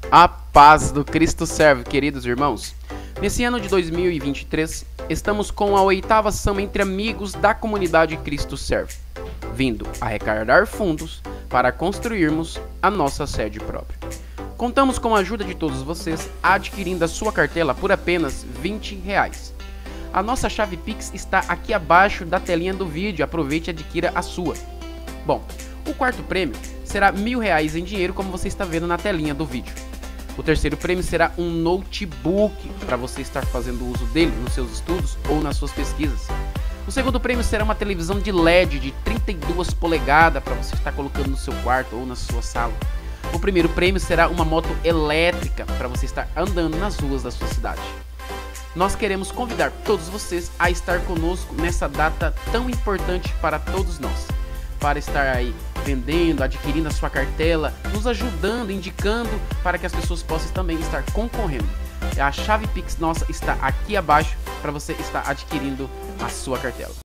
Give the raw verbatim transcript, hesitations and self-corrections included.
A paz do Cristo serve, queridos irmãos. Nesse ano de dois mil e vinte e três, estamos com a oitava ação entre amigos da comunidade Cristo Serve, vindo arrecadar fundos para construirmos a nossa sede própria. Contamos com a ajuda de todos vocês, adquirindo a sua cartela por apenas vinte reais. A nossa chave Pix está aqui abaixo da telinha do vídeo, aproveite e adquira a sua. Bom, o quarto prêmio será mil reais em dinheiro, como você está vendo na telinha do vídeo. O terceiro prêmio será um notebook para você estar fazendo uso dele nos seus estudos ou nas suas pesquisas. O segundo prêmio será uma televisão de L E D de trinta e duas polegadas para você estar colocando no seu quarto ou na sua sala. O primeiro prêmio será uma moto elétrica para você estar andando nas ruas da sua cidade. Nós queremos convidar todos vocês a estar conosco nessa data tão importante para todos nós, para estar aí vendendo, adquirindo a sua cartela, nos ajudando, indicando para que as pessoas possam também estar concorrendo. A chave Pix nossa está aqui abaixo para você estar adquirindo a sua cartela.